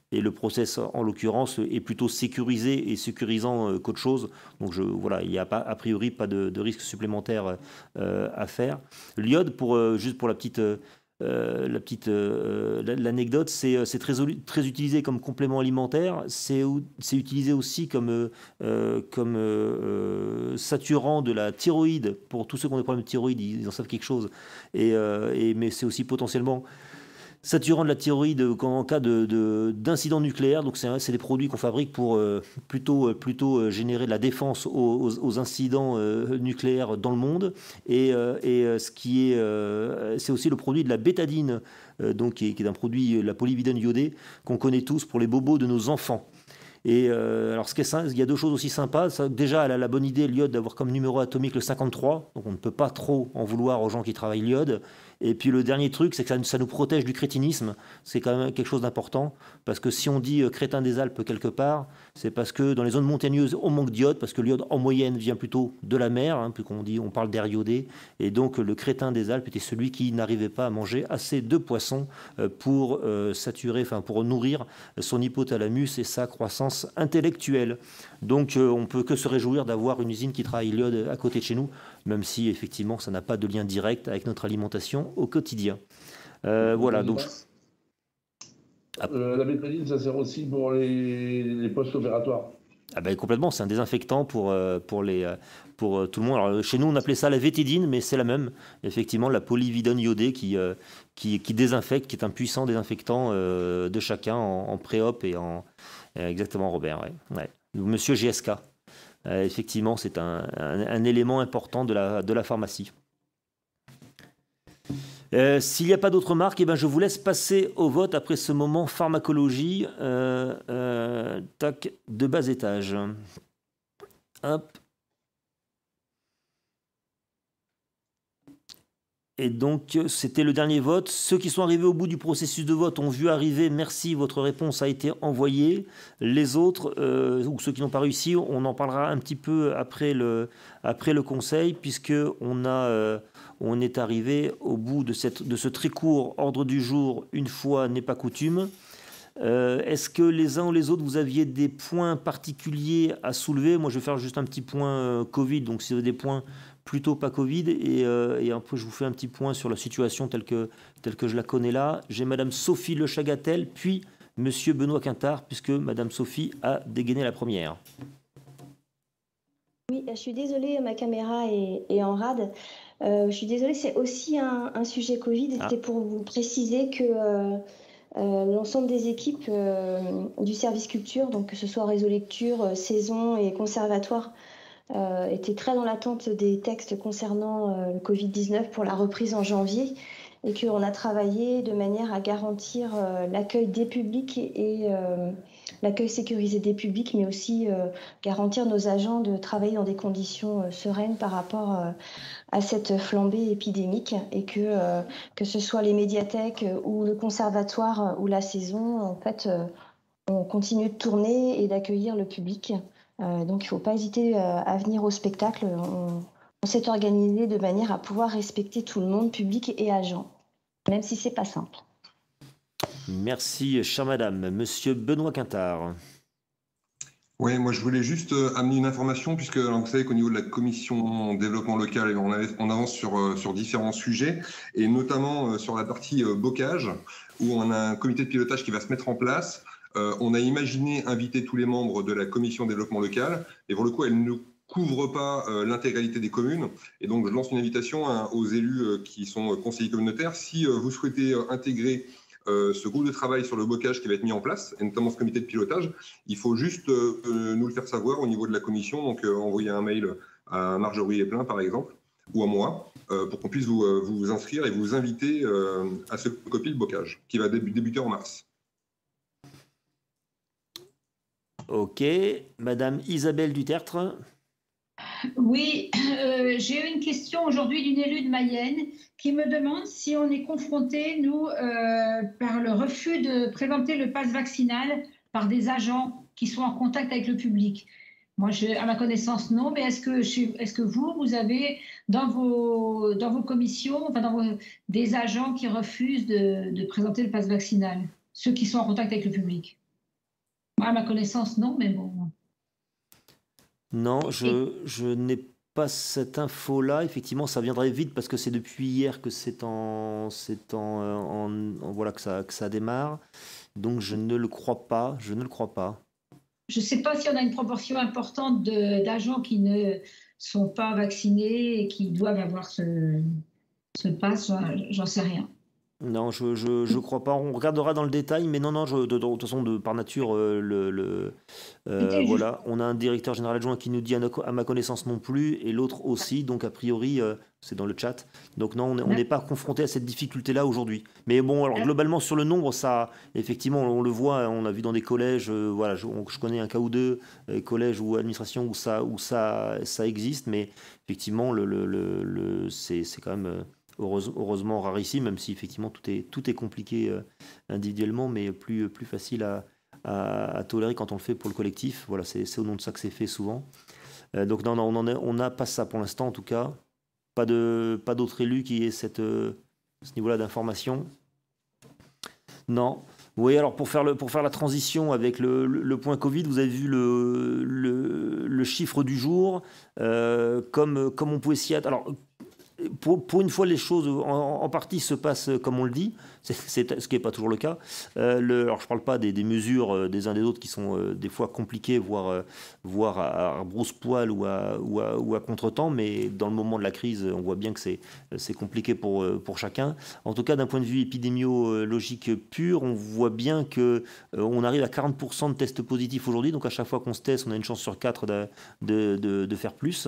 et le process, en l'occurrence, est plutôt sécurisé et sécurisant qu'autre chose. Donc je, voilà, il n'y a pas, a priori pas de, de risque supplémentaire euh, à faire. L'iode, pour, euh, juste pour la petite... Euh, la petite euh, l'anecdote, c'est c'est très, très utilisé comme complément alimentaire, c'est utilisé aussi comme, euh, comme euh, saturant de la thyroïde. Pour tous ceux qui ont des problèmes de thyroïde, ils en savent quelque chose. Et, euh, et, mais c'est aussi potentiellement saturant de la thyroïde en cas d'incident de, de, nucléaire. Donc c'est des produits qu'on fabrique pour euh, plutôt, plutôt générer de la défense aux, aux, aux incidents euh, nucléaires dans le monde. Et, euh, et ce qui est, euh, c'est aussi le produit de la bétadine, euh, donc qui est, qui est un produit, la polyvidone iodée, qu'on connaît tous pour les bobos de nos enfants. Et euh, alors, ce qui est, il y a deux choses aussi sympas. Ça, déjà, elle a la bonne idée, l'iode, d'avoir comme numéro atomique le cinquante-trois. Donc, on ne peut pas trop en vouloir aux gens qui travaillent l'iode. Et puis, le dernier truc, c'est que ça, ça nous protège du crétinisme. C'est quand même quelque chose d'important. Parce que si on dit euh, crétin des Alpes quelque part, c'est parce que dans les zones montagneuses, on manque d'iode. Parce que l'iode, en moyenne, vient plutôt de la mer. Hein, puis qu'on dit, on parle d'air iodé. Et donc, le crétin des Alpes était celui qui n'arrivait pas à manger assez de poissons euh, pour euh, saturer, enfin, pour nourrir son hypothalamus et sa croissance intellectuelle. Donc euh, on peut que se réjouir d'avoir une usine qui travaille l'iode à côté de chez nous, même si effectivement ça n'a pas de lien direct avec notre alimentation au quotidien. Euh, voilà, donc... Euh, la bétadine, ça sert aussi pour les, les post-opératoires. Ah ben, complètement, c'est un désinfectant pour, pour, les, pour tout le monde. Alors, chez nous, on appelait ça la vétédine, mais c'est la même. Effectivement, la polyvidone iodée qui, qui, qui désinfecte, qui est un puissant désinfectant de chacun en, en pré-op et en... Exactement, Robert. Ouais. Ouais. Monsieur G S K. Euh, effectivement, c'est un, un, un élément important de la, de la pharmacie. Euh, S'il n'y a pas d'autres marques, eh ben, je vous laisse passer au vote après ce moment pharmacologie euh, euh, tac, de bas étage. Hop. Et donc, c'était le dernier vote. Ceux qui sont arrivés au bout du processus de vote ont vu arriver, merci, votre réponse a été envoyée. Les autres, euh, ou ceux qui n'ont pas réussi, on en parlera un petit peu après le, après le conseil, puisqu'on a, euh, on est arrivé au bout de, cette, de ce très court ordre du jour, une fois n'est pas coutume. Euh, Est-ce que les uns ou les autres, vous aviez des points particuliers à soulever? Moi, je vais faire juste un petit point euh, Covid, donc si vous avez des points plutôt pas Covid, et, euh, et un peu, je vous fais un petit point sur la situation telle que, telle que je la connais là. J'ai Madame Sophie Le Chagatel, puis Monsieur Benoît Quintard, puisque Madame Sophie a dégainé la première. Oui, je suis désolée, ma caméra est, est en rade. Euh, je suis désolée, c'est aussi un, un sujet Covid. Ah. C'était pour vous préciser que euh, euh, l'ensemble des équipes euh, du service culture, donc que ce soit réseau lecture, euh, saison et conservatoire, Euh, était très dans l'attente des textes concernant euh, le Covid dix-neuf pour la reprise en janvier et qu'on a travaillé de manière à garantir euh, l'accueil des publics et, et euh, l'accueil sécurisé des publics, mais aussi euh, garantir nos agents de travailler dans des conditions euh, sereines par rapport euh, à cette flambée épidémique et que, euh, que ce soit les médiathèques ou le conservatoire ou la saison, en fait, euh, on continue de tourner et d'accueillir le public. Euh, donc il ne faut pas hésiter euh, à venir au spectacle. On, on s'est organisé de manière à pouvoir respecter tout le monde, public et agent, même si ce n'est pas simple. Merci, chère madame. Monsieur Benoît Quintard. Oui, moi je voulais juste amener une information, puisque alors, vous savez qu'au niveau de la commission développement local, on, avait, on avance sur, sur différents sujets, et notamment sur la partie bocage, où on a un comité de pilotage qui va se mettre en place. Euh, on a imaginé inviter tous les membres de la commission développement local, et pour le coup, elle ne couvre pas euh, l'intégralité des communes. Et donc, je lance une invitation hein, aux élus euh, qui sont euh, conseillers communautaires. Si euh, vous souhaitez euh, intégrer euh, ce groupe de travail sur le bocage qui va être mis en place, et notamment ce comité de pilotage, il faut juste euh, euh, nous le faire savoir au niveau de la commission. Donc, euh, envoyer un mail à Marjorie Eplin, par exemple, ou à moi, euh, pour qu'on puisse vous, euh, vous inscrire et vous inviter euh, à ce copie de bocage, qui va dé- débuter en mars. Ok, Madame Isabelle Dutertre. Oui, euh, j'ai eu une question aujourd'hui d'une élue de Mayenne qui me demande si on est confronté, nous, euh, par le refus de présenter le pass vaccinal par des agents qui sont en contact avec le public. Moi, je, à ma connaissance, non, mais est-ce que, est-ce que vous, vous avez dans vos, dans vos commissions, enfin dans vos, des agents qui refusent de, de présenter le pass vaccinal, ceux qui sont en contact avec le public? À ma connaissance, non, mais bon. Non, je, je n'ai pas cette info-là. Effectivement, ça viendrait vite parce que c'est depuis hier que c'est en, c'est en, en- en- voilà que ça, que ça démarre. Donc je ne le crois pas. Je ne le crois pas. Je ne sais pas si on a une proportion importante de- d'agents qui ne sont pas vaccinés et qui doivent avoir ce, ce pass, j'en- j'en sais rien. Non, je, je, je crois pas. On regardera dans le détail, mais non, non, je, de, de, de toute façon, de, par nature, euh, le, le, euh, C'était juste- voilà, on a un directeur général adjoint qui nous dit à, no- à ma connaissance non plus, et l'autre aussi, donc a priori, euh, c'est dans le chat. Donc non, on n'est on n'est pas confronté à cette difficulté-là aujourd'hui. Mais bon, alors globalement, sur le nombre, ça, effectivement, on le voit, on a vu dans des collèges, euh, voilà, je, on- je connais un cas ou deux, euh, collèges ou administration où ça, où ça, ça existe, mais effectivement, le, le, le, le- c'est c'est quand même... euh, heureuse- heureusement rarissime, même si effectivement tout est, tout est compliqué euh, individuellement, mais plus, plus facile à, à- à tolérer quand on le fait pour le collectif. Voilà, c'est c'est au nom de ça que c'est fait souvent. Euh, donc non, non, on en a- on n'a pas ça pour l'instant en tout cas. Pas de, pas d'autres élus qui aient cette, euh, ce niveau-là d'information. Non. Oui, alors pour faire, le, pour faire la transition avec le, le- le point Covid, vous avez vu le, le, le chiffre du jour, euh, comme, comme on pouvait s'y attendre. Alors, pour, pour une fois, les choses en, en partie se passent comme on le dit, c'est, c'est- ce qui n'est pas toujours le cas. Euh, le- alors, je ne parle pas des, des mesures euh, des uns des autres qui sont euh, des fois compliquées, voire, euh, voire à, à brousse-poil ou à, ou, à, ou à contre-temps, mais dans le moment de la crise, on voit bien que c'est, c'est compliqué pour, euh, pour chacun. En tout cas, d'un point de vue épidémiologique pur, on voit bien que euh, on arrive à quarante pour cent de tests positifs aujourd'hui, donc à chaque fois qu'on se teste, on a une chance sur quatre de, de, de- de faire plus.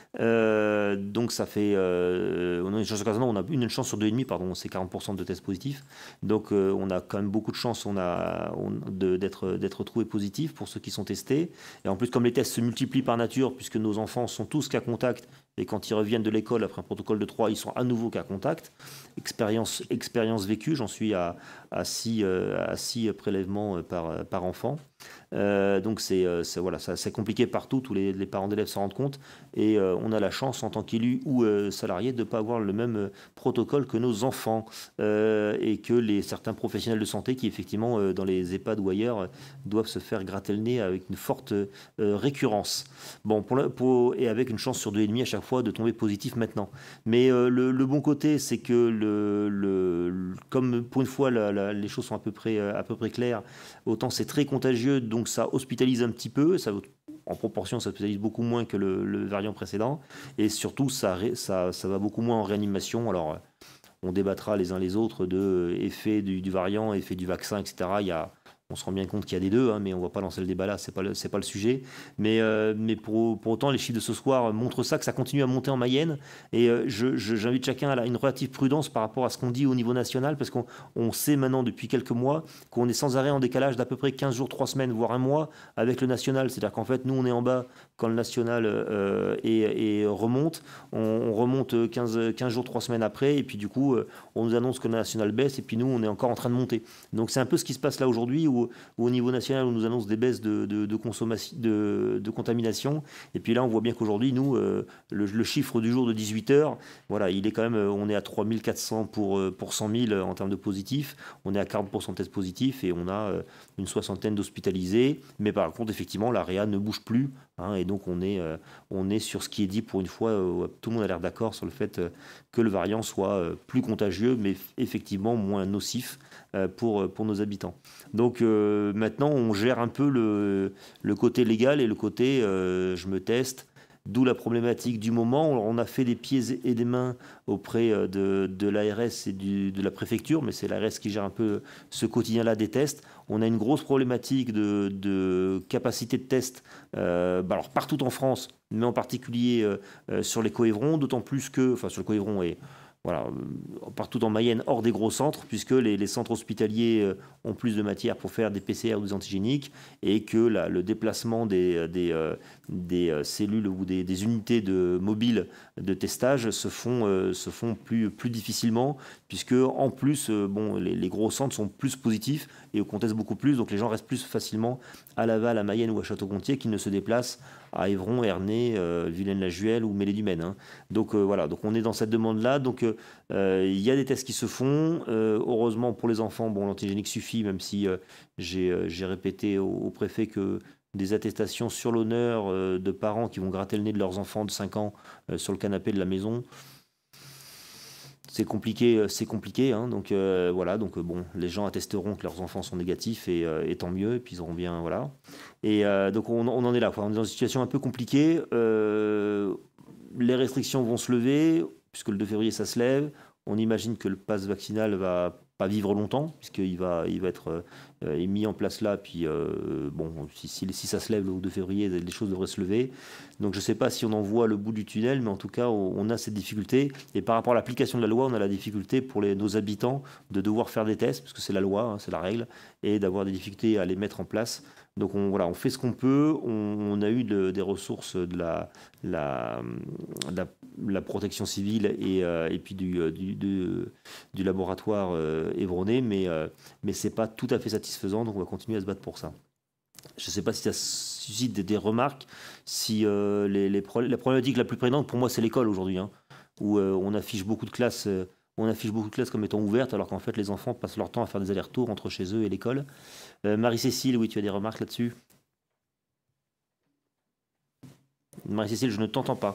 Euh, donc ça fait, euh, on a une chance sur quatre, non, on a une chance sur deux virgule cinq, pardon, c'est quarante pour cent de tests positifs. Donc euh, on a quand même beaucoup de chance on a, on- de- d'être, d'être trouvé positif pour ceux qui sont testés. Et en plus, comme les tests se multiplient par nature, puisque nos enfants sont tous cas contact, et quand ils reviennent de l'école après un protocole de trois, ils sont à nouveau cas contact. Expérience, expérience vécue, j'en suis à, à, six, euh, à six prélèvements par, par enfant. Euh, donc c'est, euh, c'est, voilà, ça- c'est compliqué partout, tous les, les parents d'élèves s'en rendent compte. Et euh, on a la chance en tant qu'élu ou euh, salarié de ne pas avoir le même euh, protocole que nos enfants euh, et que les, certains professionnels de santé qui effectivement euh, dans les EHPAD ou ailleurs euh, doivent se faire gratter le nez avec une forte euh, récurrence. Bon, pour le- pour- et avec une chance sur deux virgule cinq à chaque fois de tomber positif maintenant. Mais euh, le, le bon côté, c'est que le, le- le- comme pour une fois la- la- les choses sont à peu près, euh, à peu près claires, autant c'est très contagieux, donc ça hospitalise un petit peu, ça, en proportion ça hospitalise beaucoup moins que le, le variant précédent, et surtout ça, ré- ça, ça va beaucoup moins en réanimation. Alors on débattra les uns les autres de effet du, du variant, effet du vaccin, et cetera. Il y a, on se rend bien compte qu'il y a des deux, hein, mais on ne va pas lancer le débat là, c'est pas le, c'est pas le sujet. Mais, euh, mais pour, pour autant, les chiffres de ce soir montrent ça, que ça continue à monter en Mayenne. Et euh, je, je- j'invite chacun à la- une relative prudence par rapport à ce qu'on dit au niveau national, parce qu'on on sait maintenant depuis quelques mois qu'on est sans arrêt en décalage d'à peu près quinze jours, trois semaines, voire un mois avec le national. C'est-à-dire qu'en fait, nous, on est en bas quand le national euh, est- est remonte. On, on remonte quinze, quinze jours, trois semaines après, et puis du coup, euh, on nous annonce que le national baisse, et puis nous, on est encore en train de monter. Donc c'est un peu ce qui se passe là aujourd'hui, où, où au niveau national, on nous annonce des baisses de, de, de consommation, de, de contamination, et puis là, on voit bien qu'aujourd'hui, nous, euh, le, le chiffre du jour de dix-huit heures, voilà, il est quand même, euh, on est à trois mille quatre cents pour, euh, pour cent mille en termes de positifs, on est à quarante pour cent de tests positifs, et on a euh, une soixantaine d'hospitalisés, mais par contre, effectivement, la réa ne bouge plus, hein, et donc on est, euh, on est sur ce qui est dit pour une fois, euh, tout le monde a l'air d'accord sur le fait euh, que le variant soit euh, plus contagieux, mais effectivement moins nocif euh, pour, pour nos habitants. Donc euh, maintenant, on gère un peu le, le côté légal et le côté euh, je me teste, d'où la problématique du moment. On a fait des pieds et des mains auprès euh, de, de l'A R S et du, de la préfecture, mais c'est l'A R S qui gère un peu ce quotidien-là des tests. On a une grosse problématique de, de capacité de test euh, bah alors partout en France, mais en particulier euh, euh, sur les Coëvrons, d'autant plus que, enfin sur le Coëvron et voilà, euh, partout en Mayenne, hors des gros centres, puisque les, les centres hospitaliers euh, ont plus de matière pour faire des P C R ou des antigéniques, et que la- le déplacement des, des, euh, des euh, cellules ou des, des unités de mobiles de testage se font, euh, se font plus, plus difficilement, puisque en plus, euh, bon, les, les gros centres sont plus positifs, et on conteste beaucoup plus. Donc les gens restent plus facilement à Laval, à Mayenne ou à Château-Gontier qu'ils ne se déplacent à Évron, Ernée, euh, Vilaine-la-Juelle ou Mêlée-du-Maine. Hein. Donc euh, voilà, donc on est dans cette demande-là. Donc il euh, y a des tests qui se font. Euh, heureusement pour les enfants, bon, l'antigénique suffit, même si euh, j'ai euh, j'ai répété au, au préfet que des attestations sur l'honneur euh, de parents qui vont gratter le nez de leurs enfants de cinq ans euh, sur le canapé de la maison. C'est compliqué, c'est compliqué, hein, donc euh, voilà, donc euh, bon, les gens attesteront que leurs enfants sont négatifs et, euh, et tant mieux, et puis ils auront bien, voilà. Et euh, donc on, on en est là, quoi. On est dans une situation un peu compliquée. Euh, les restrictions vont se lever, puisque le deux février ça se lève. On imagine que le pass vaccinal va pas vivre longtemps, puisqu'il va, il va être euh, mis en place là, puis euh, bon, si, si, si ça se lève le deux février, les choses devraient se lever. Donc je ne sais pas si on en voit le bout du tunnel, mais en tout cas, on, on a cette difficulté. Et par rapport à l'application de la loi, on a la difficulté pour les, nos habitants de devoir faire des tests, parce que c'est la loi, hein, c'est la règle, et d'avoir des difficultés à les mettre en place. Donc on, voilà, on fait ce qu'on peut, on, on a eu de, des ressources de la, la, la, la protection civile et, euh, et puis du, du, du, du laboratoire euh, évronnais, mais, euh, mais ce n'est pas tout à fait satisfaisant, donc on va continuer à se battre pour ça. Je ne sais pas si ça suscite des, des remarques, si euh, les, les pro la problématique la plus prégnante pour moi c'est l'école aujourd'hui, hein, où euh, on affiche beaucoup de classes... Euh, On affiche beaucoup de classes comme étant ouvertes, alors qu'en fait, les enfants passent leur temps à faire des allers-retours entre chez eux et l'école. Euh, Marie-Cécile, oui, tu as des remarques là-dessus? Marie-Cécile, je ne t'entends pas.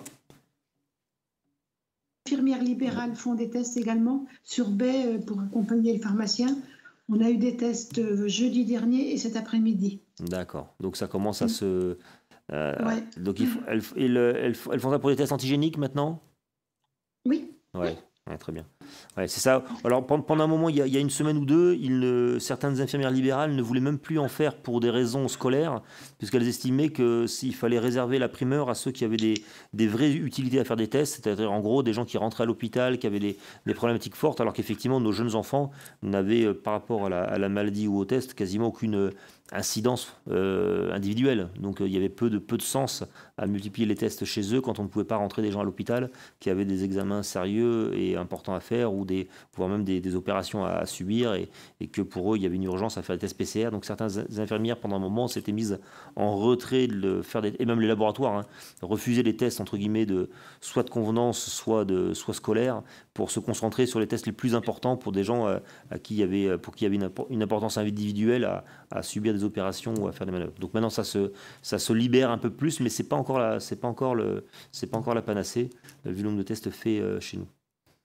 Les infirmières libérales font des tests également sur baie pour accompagner le pharmacien. On a eu des tests jeudi dernier et cet après-midi. D'accord. Donc ça commence à se... Euh, ouais. Donc il faut, elles, elles, elles, elles font ça pour des tests antigéniques maintenant? Oui. Ouais. Ouais, très bien. Ouais, c'est ça. Alors pendant un moment, il y, a, il y a une semaine ou deux, il ne, certaines infirmières libérales ne voulaient même plus en faire pour des raisons scolaires, puisqu'elles estimaient que s'il fallait réserver la primeur à ceux qui avaient des, des vraies utilités à faire des tests, c'est-à-dire en gros des gens qui rentraient à l'hôpital, qui avaient des, des problématiques fortes, alors qu'effectivement nos jeunes enfants n'avaient par rapport à la, à la maladie ou au test quasiment aucune incidence euh, individuelle. Donc euh, il y avait peu de, peu de sens à multiplier les tests chez eux quand on ne pouvait pas rentrer des gens à l'hôpital qui avaient des examens sérieux et importants à faire ou des, voire même des, des opérations à, à subir et, et que pour eux il y avait une urgence à faire des tests P C R. Donc certaines infirmières pendant un moment s'étaient mises en retrait de le faire des, et même les laboratoires hein, refusaient les tests entre guillemets de soit de convenance soit de soit scolaire pour se concentrer sur les tests les plus importants pour des gens à, à qui il y avait pour qui il y avait une, une importance individuelle à, à subir des opérations ou à faire des manœuvres. Donc maintenant ça se ça se libère un peu plus, mais c'est pas encore la c'est pas encore le c'est pas encore la panacée vu le nombre de tests faits euh, chez nous.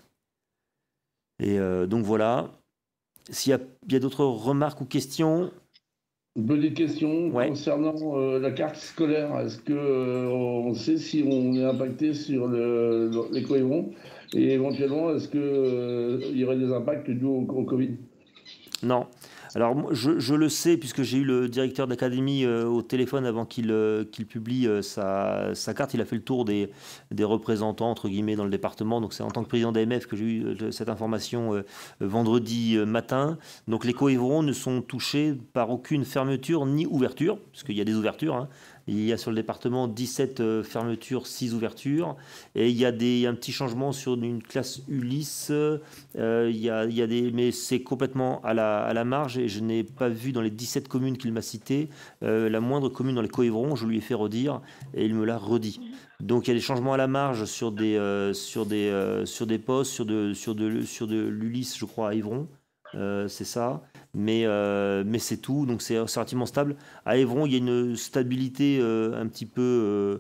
Et euh, donc voilà. S'il y a, il y a d'autres remarques ou questions. Une petite question ouais. concernant euh, la carte scolaire. Est-ce que euh, on sait si on est impacté sur le, le, les Évron et éventuellement est-ce que euh, il y aurait des impacts dus au, au Covid? Non. Alors, je, je le sais, puisque j'ai eu le directeur d'académie euh, au téléphone avant qu'il euh, qu'il publie euh, sa, sa carte. Il a fait le tour des, des représentants, entre guillemets, dans le département. Donc, c'est en tant que président d'A M F que j'ai eu euh, cette information euh, vendredi euh, matin. Donc, les Évron ne sont touchés par aucune fermeture ni ouverture, parce qu'il y a des ouvertures, hein. Il y a sur le département dix-sept euh, fermetures, six ouvertures. Et il y a des, un petit changement sur une classe Ulysse. Euh, il y a, il y a des, mais c'est complètement à la, à la marge. Et je n'ai pas vu dans les dix-sept communes qu'il m'a citées euh, la moindre commune dans les Évron. Je lui ai fait redire et il me l'a redit. Donc il y a des changements à la marge sur des, euh, sur des, euh, sur des postes, sur de, sur de, sur de l'Ulysse, je crois, à Évron. Euh, c'est ça, mais, euh, mais c'est tout, donc c'est relativement stable. À Évron, il y a une stabilité euh, un petit peu, euh,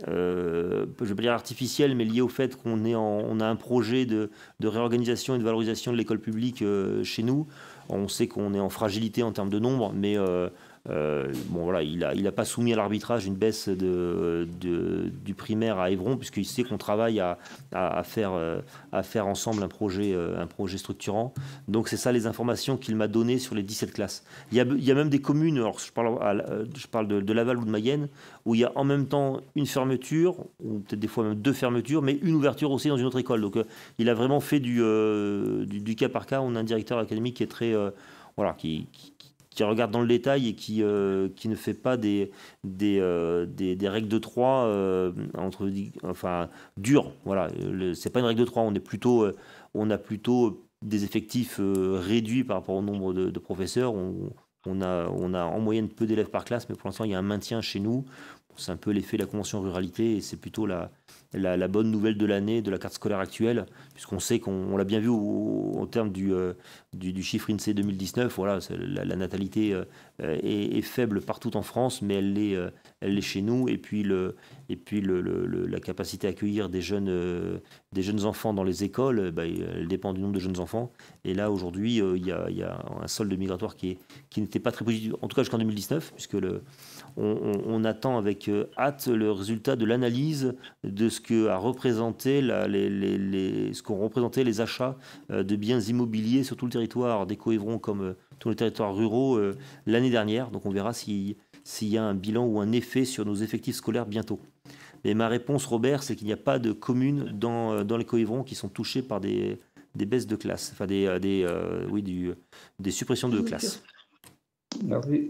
euh, je ne vais pas dire artificielle, mais liée au fait qu'on est en, on a un projet de, de réorganisation et de valorisation de l'école publique euh, chez nous. On sait qu'on est en fragilité en termes de nombre, mais euh, Euh, bon voilà, il n'a il a pas soumis à l'arbitrage une baisse de, de, du primaire à Évron, puisqu'il sait qu'on travaille à, à, à, faire, à faire ensemble un projet, un projet structurant. Donc c'est ça les informations qu'il m'a données sur les dix-sept classes. Il y a, il y a même des communes, alors je parle, à, je parle de, de Laval ou de Mayenne, où il y a en même temps une fermeture, ou peut-être des fois même deux fermetures, mais une ouverture aussi dans une autre école. Donc euh, il a vraiment fait du, euh, du, du cas par cas. On a un directeur académique qui est très... Euh, voilà, qui, qui qui regarde dans le détail et qui, euh, qui ne fait pas des, des, euh, des, des règles de trois euh, entre, enfin, dures. Voilà. C'est pas une règle de trois, on, est plutôt, euh, on a plutôt des effectifs euh, réduits par rapport au nombre de, de professeurs. On, on a, on a en moyenne peu d'élèves par classe, mais pour l'instant, il y a un maintien chez nous. C'est un peu l'effet de la convention ruralité et c'est plutôt la, la, la bonne nouvelle de l'année, de la carte scolaire actuelle, puisqu'on sait qu'on l'a bien vu au, au terme du, euh, du, du chiffre INSEE deux mille dix-neuf. Voilà, la, la natalité euh, est, est faible partout en France, mais elle l'est euh, elle l'est chez nous. Et puis, le, et puis le, le, le, la capacité à accueillir des jeunes, euh, des jeunes enfants dans les écoles, bah, elle dépend du nombre de jeunes enfants. Et là, aujourd'hui, euh, il y, a, y a un solde migratoire qui, est, qui n'était pas très positif, en tout cas jusqu'en deux mille dix-neuf, puisque le, on, on, on attend avec hâte le résultat de l'analyse de ce que a représenté la, les, les, les, ce qu'ont représenté les achats de biens immobiliers sur tout le territoire d'Écoévron comme tous les territoires ruraux euh, l'année dernière. Donc on verra si, s'il y a un bilan ou un effet sur nos effectifs scolaires bientôt. Et ma réponse, Robert, c'est qu'il n'y a pas de communes dans, dans l'Écoévron qui sont touchées par des, des baisses de classe, enfin des, des, euh, oui, du, des suppressions de classes. Merci.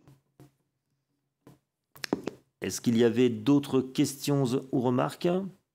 Est-ce qu'il y avait d'autres questions ou remarques?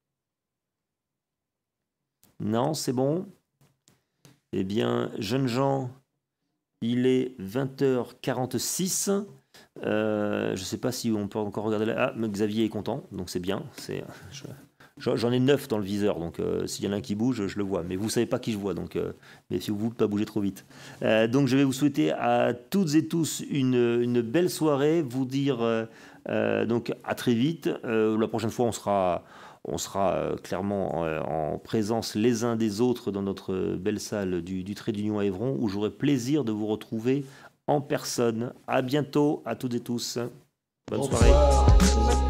Non, c'est bon. Eh bien, jeunes gens, il est vingt heures quarante-six. Euh, je ne sais pas si on peut encore regarder là. Ah, mais Xavier est content, donc c'est bien. C'est, je, j'en ai neuf dans le viseur, donc euh, s'il y en a un qui bouge, je le vois. Mais vous ne savez pas qui je vois, donc euh, méfiez-vous de ne pas bouger trop vite. Euh, donc je vais vous souhaiter à toutes et tous une, une belle soirée, vous dire euh, euh, donc à très vite. Euh, la prochaine fois, on sera... On sera euh, clairement euh, en présence les uns des autres dans notre belle salle du, du Trait d'Union à Évron, où j'aurai plaisir de vous retrouver en personne. À bientôt à toutes et tous. Bonne soirée.